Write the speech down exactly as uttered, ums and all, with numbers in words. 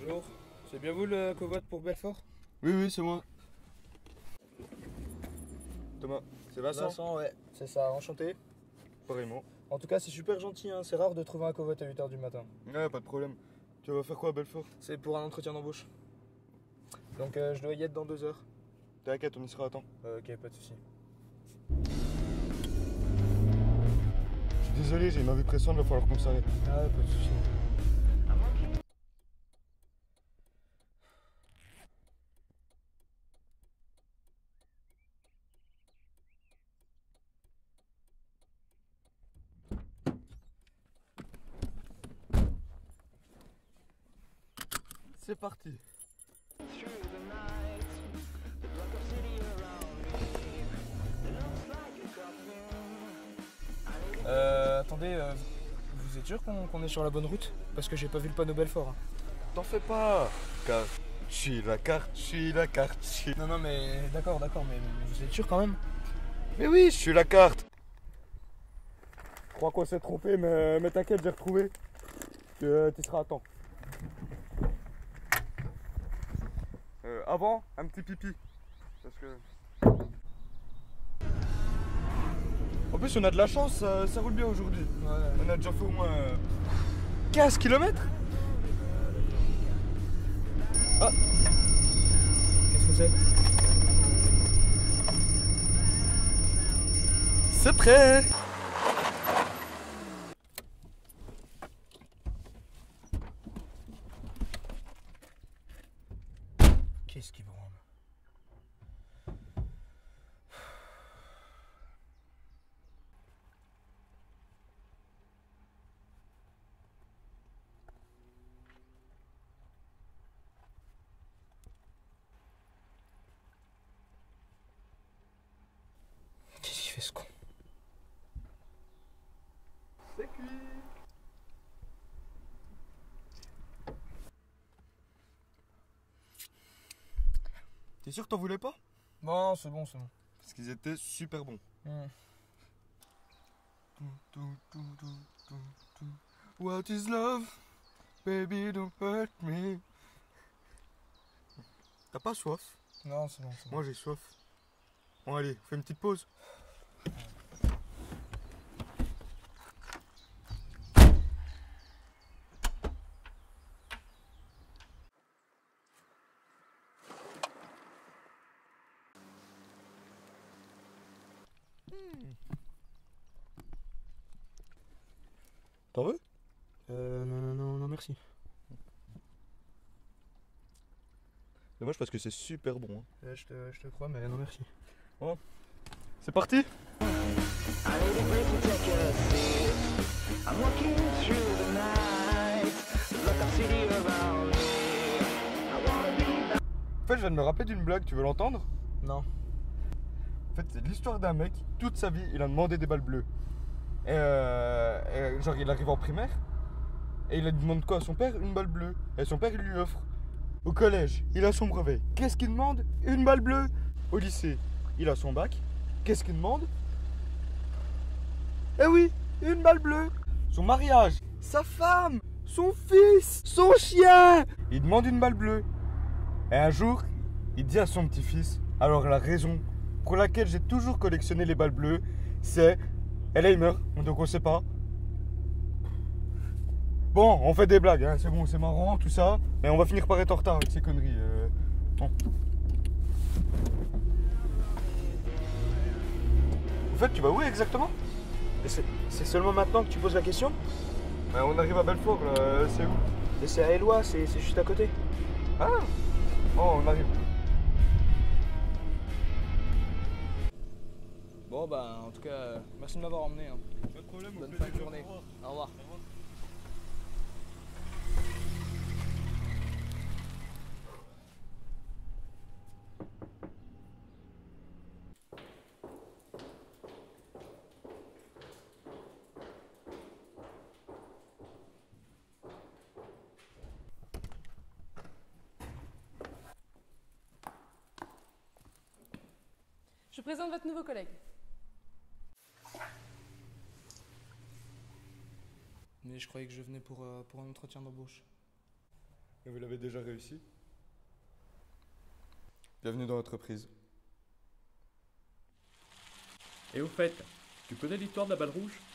Bonjour, c'est bien vous le covoite pour Belfort? Oui, oui, c'est moi. Thomas, c'est Vincent. Vincent, ouais, c'est ça, enchanté. Pareillement. En tout cas, c'est super gentil, hein. C'est rare de trouver un covoite à huit heures du matin. Ouais, pas de problème. Tu vas faire quoi à Belfort? C'est pour un entretien d'embauche. Donc euh, je dois y être dans deux heures. T'inquiète, on y sera à temps. Euh, ok, pas de soucis. Je suis désolé, j'ai une envie pressante, il va falloir qu'on s'arrête. Ah, pas de soucis. C'est parti. Euh, attendez, euh, vous êtes sûr qu'on qu'on est sur la bonne route? Parce que j'ai pas vu le panneau Belfort. Hein. T'en fais pas. Car je suis la carte, je suis la carte, je suis... Non, non, mais d'accord, d'accord, mais vous êtes sûr quand même? Mais oui, je suis la carte. Je crois qu'on s'est trompé, mais, mais t'inquiète, j'ai retrouvé. Euh, tu seras à temps. Euh, avant, un petit pipi. Parce que... En plus, on a de la chance, ça, ça roule bien aujourd'hui. Ouais. On a déjà fait au moins euh, quinze kilomètres. Ah, Qu'est-ce que c'est? c'est prêt. Qu'est-ce qui branle? Qu'est-ce qu'il fait ce con? C'est cuit. T'es sûr que t'en voulais pas? Non, c'est bon, c'est bon. Parce qu'ils étaient super bons. Hmm. What is love? Baby, don't hurt me. T'as pas soif? Non, c'est bon, c'est bon. Moi j'ai soif. Bon allez, fais une petite pause. T'en veux? Euh, non, non, non, non, merci. Dommage parce que c'est super bon. Hein. Euh, je, te, je te crois, mais non, merci. C'est parti? En fait, je viens de me rappeler d'une blague, tu veux l'entendre? Non. En fait, c'est l'histoire d'un mec, toute sa vie, il a demandé des balles bleues. Et, euh, et genre, il arrive en primaire, et il demande quoi à son père? Une balle bleue. Et son père, il lui offre. Au collège, il a son brevet. Qu'est-ce qu'il demande? Une balle bleue. Au lycée, il a son bac. Qu'est-ce qu'il demande? Eh oui, une balle bleue. Son mariage, sa femme, son fils, son chien. Il demande une balle bleue. Et un jour, il dit à son petit-fils, alors la raison pour laquelle j'ai toujours collectionné les balles bleues, c'est... Et là, il meurt, donc on sait pas. Bon, on fait des blagues, hein. C'est bon, c'est marrant, tout ça. Mais on va finir par être en retard avec ces conneries. Euh... Bon. En fait, tu vas où exactement? C'est seulement maintenant que tu poses la question? Ben, on arrive à Belfort, là. C'est où? Et c'est à Éloi, c'est juste à côté. Ah. Oh, on arrive. Bon, bah, en tout cas, merci de m'avoir emmené. Hein. Pas de problème, Bonne fin de journée. Au revoir. Je vous présente votre nouveau collègue. Mais je croyais que je venais pour, euh, pour un entretien d'embauche. Et vous l'avez déjà réussi. Bienvenue dans l'entreprise. Et au fait, tu connais l'histoire de la balle rouge?